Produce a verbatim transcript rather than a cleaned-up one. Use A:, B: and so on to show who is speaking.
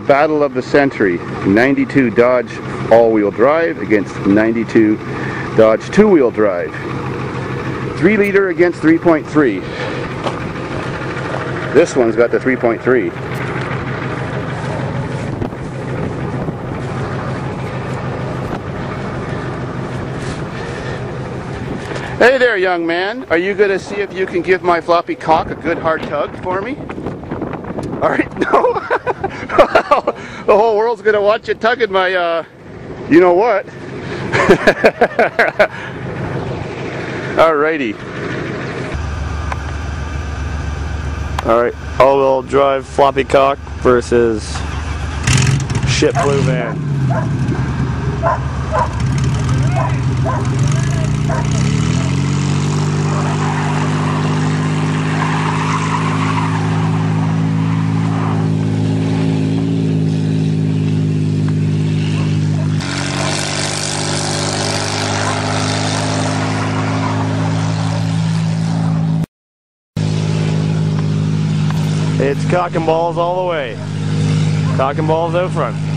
A: battle of the century. ninety-two Dodge all-wheel drive against ninety-two Dodge two-wheel drive. three liter against three point three. This one's got the three point three. Hey there, young man. Are you going to see if you can give my floppy cock a good hard tug for me? Alright, no? The whole world's going to watch you tugging my, uh, you know what? Alrighty. Alright, all-wheel drive floppy cock versus ship blue van. It's cock and balls all the way. Cock and balls out front.